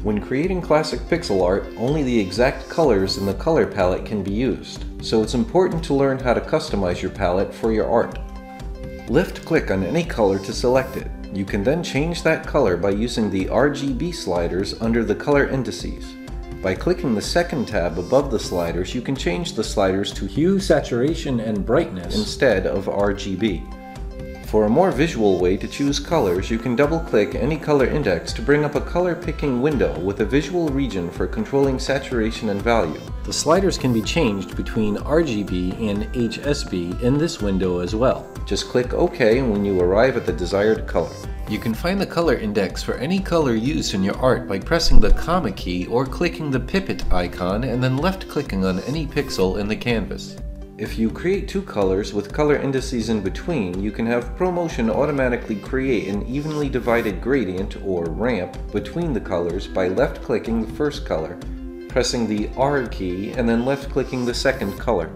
When creating classic pixel art, only the exact colors in the color palette can be used, so it's important to learn how to customize your palette for your art. Left-click on any color to select it. You can then change that color by using the RGB sliders under the color indices. By clicking the second tab above the sliders, you can change the sliders to hue, saturation, and brightness instead of RGB. For a more visual way to choose colors, you can double-click any color index to bring up a color picking window with a visual region for controlling saturation and value. The sliders can be changed between RGB and HSB in this window as well. Just click OK when you arrive at the desired color. You can find the color index for any color used in your art by pressing the comma key or clicking the pipet icon and then left-clicking on any pixel in the canvas. If you create two colors with color indices in between, you can have ProMotion automatically create an evenly divided gradient or ramp between the colors by left-clicking the first color, pressing the R key, and then left-clicking the second color.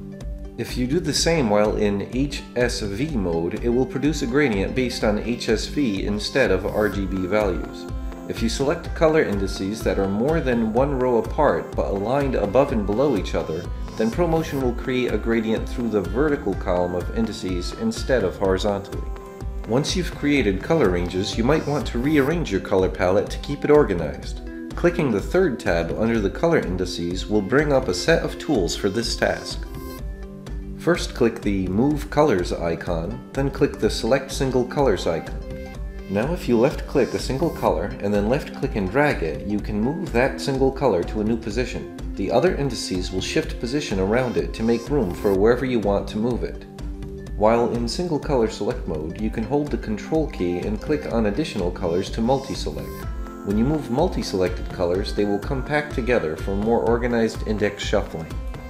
If you do the same while in HSV mode, it will produce a gradient based on HSV instead of RGB values. If you select color indices that are more than one row apart but aligned above and below each other, then ProMotion will create a gradient through the vertical column of indices instead of horizontally. Once you've created color ranges, you might want to rearrange your color palette to keep it organized. Clicking the third tab under the color indices will bring up a set of tools for this task. First, click the Move Colors icon, then click the Select Single Colors icon. Now if you left-click a single color and then left-click and drag it, you can move that single color to a new position. The other indices will shift position around it to make room for wherever you want to move it. While in single color select mode, you can hold the Control key and click on additional colors to multi-select. When you move multi-selected colors, they will compact together for more organized index shuffling.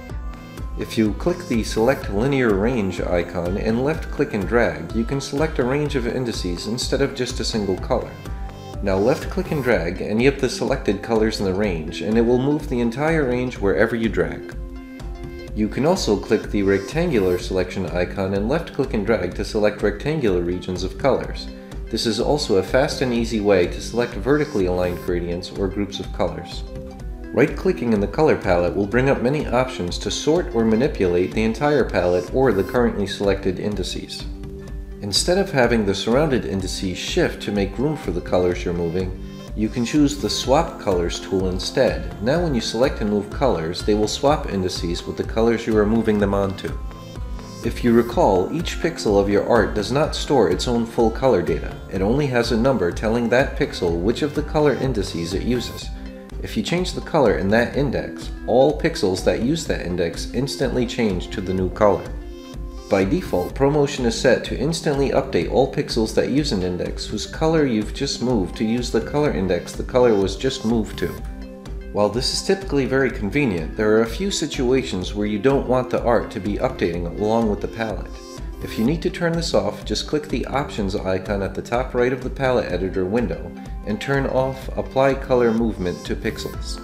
If you click the Select Linear Range icon and left-click and drag, you can select a range of indices instead of just a single color. Now left-click and drag any of the selected colors in the range, and it will move the entire range wherever you drag. You can also click the Rectangular Selection icon and left-click and drag to select rectangular regions of colors. This is also a fast and easy way to select vertically aligned gradients or groups of colors. Right-clicking in the color palette will bring up many options to sort or manipulate the entire palette or the currently selected indices. Instead of having the surrounded indices shift to make room for the colors you're moving, you can choose the Swap Colors tool instead. Now when you select and move colors, they will swap indices with the colors you are moving them onto. If you recall, each pixel of your art does not store its own full color data. It only has a number telling that pixel which of the color indices it uses. If you change the color in that index, all pixels that use that index instantly change to the new color. By default, ProMotion is set to instantly update all pixels that use an index whose color you've just moved to use the color index the color was just moved to. While this is typically very convenient, there are a few situations where you don't want the art to be updating along with the palette. If you need to turn this off, just click the Options icon at the top right of the palette editor window and turn off Apply Color Movement to Pixels.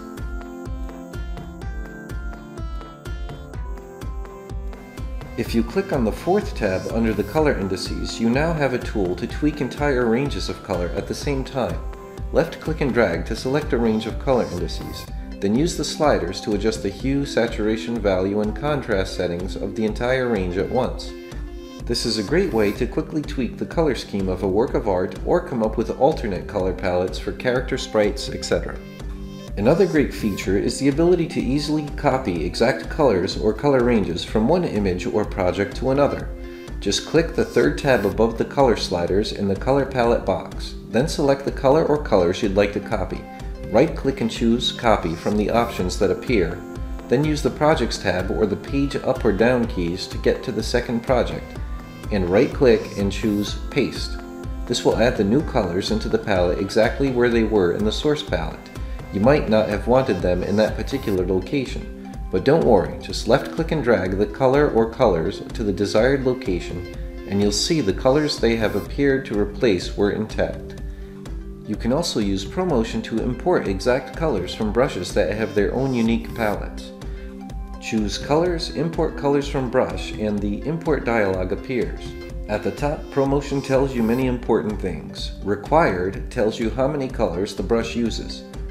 If you click on the fourth tab under the color indices, you now have a tool to tweak entire ranges of color at the same time. Left-click and drag to select a range of color indices, then use the sliders to adjust the hue, saturation, value, and contrast settings of the entire range at once. This is a great way to quickly tweak the color scheme of a work of art or come up with alternate color palettes for character sprites, etc. Another great feature is the ability to easily copy exact colors or color ranges from one image or project to another. Just click the third tab above the color sliders in the color palette box, then select the color or colors you'd like to copy. Right-click and choose Copy from the options that appear, then use the Projects tab or the Page Up or Down keys to get to the second project, and right-click and choose Paste. This will add the new colors into the palette exactly where they were in the source palette. You might not have wanted them in that particular location, but don't worry, just left-click and drag the color or colors to the desired location, and you'll see the colors they have appeared to replace were intact. You can also use ProMotion to import exact colors from brushes that have their own unique palettes. Choose Colors, Import Colors from Brush, and the Import dialog appears. At the top, ProMotion tells you many important things. Required tells you how many colors the brush uses.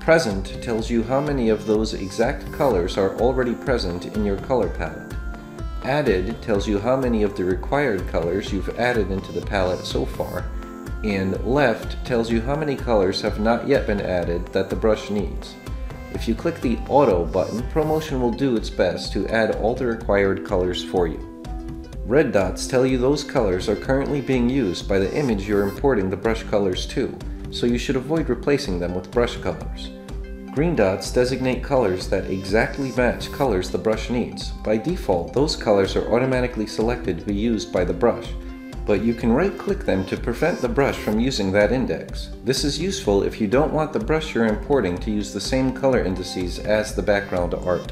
Present tells you how many of those exact colors are already present in your color palette. Added tells you how many of the required colors you've added into the palette so far, and Left tells you how many colors have not yet been added that the brush needs. If you click the Auto button, ProMotion will do its best to add all the required colors for you. Red dots tell you those colors are currently being used by the image you're importing the brush colors to, so you should avoid replacing them with brush colors. Green dots designate colors that exactly match colors the brush needs. By default, those colors are automatically selected to be used by the brush, but you can right-click them to prevent the brush from using that index. This is useful if you don't want the brush you're importing to use the same color indices as the background art.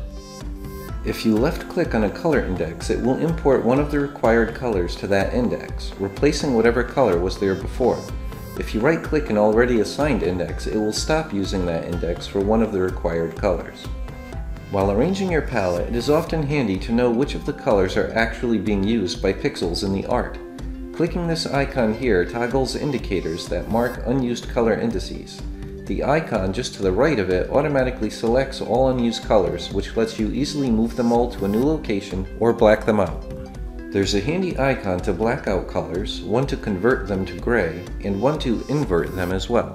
If you left-click on a color index, it will import one of the required colors to that index, replacing whatever color was there before. If you right-click an already assigned index, it will stop using that index for one of the required colors. While arranging your palette, it is often handy to know which of the colors are actually being used by pixels in the art. Clicking this icon here toggles indicators that mark unused color indices. The icon just to the right of it automatically selects all unused colors, which lets you easily move them all to a new location or black them out. There's a handy icon to black out colors, one to convert them to gray, and one to invert them as well.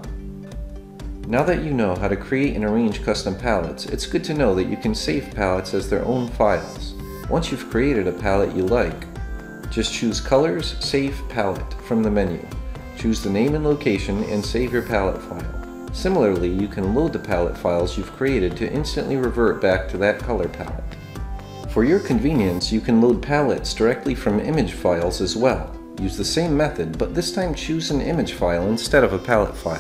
Now that you know how to create and arrange custom palettes, it's good to know that you can save palettes as their own files. Once you've created a palette you like, just choose Colors, Save Palette from the menu. Choose the name and location and save your palette file. Similarly, you can load the palette files you've created to instantly revert back to that color palette. For your convenience, you can load palettes directly from image files as well. Use the same method, but this time choose an image file instead of a palette file.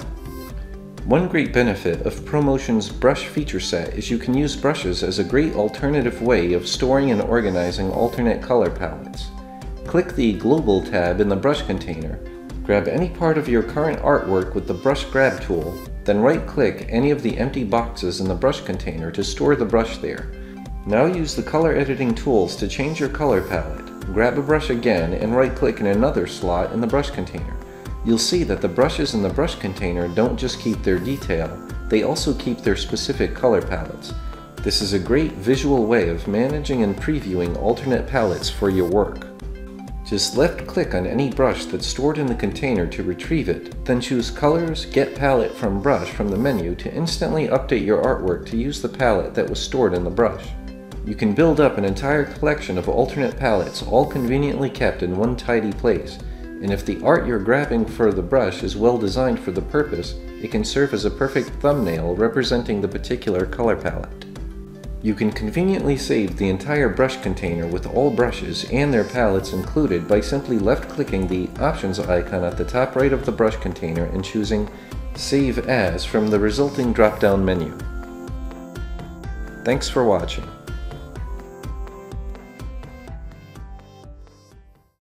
One great benefit of ProMotion's brush feature set is you can use brushes as a great alternative way of storing and organizing alternate color palettes. Click the Global tab in the brush container, grab any part of your current artwork with the brush grab tool, then right-click any of the empty boxes in the brush container to store the brush there. Now use the color editing tools to change your color palette. Grab a brush again and right-click in another slot in the brush container. You'll see that the brushes in the brush container don't just keep their detail, they also keep their specific color palettes. This is a great visual way of managing and previewing alternate palettes for your work. Just left-click on any brush that's stored in the container to retrieve it, then choose Colors, Get Palette from Brush from the menu to instantly update your artwork to use the palette that was stored in the brush. You can build up an entire collection of alternate palettes, all conveniently kept in one tidy place, and if the art you're grabbing for the brush is well designed for the purpose, it can serve as a perfect thumbnail representing the particular color palette. You can conveniently save the entire brush container with all brushes and their palettes included by simply left-clicking the Options icon at the top right of the brush container and choosing Save As from the resulting drop-down menu. Thanks for watching.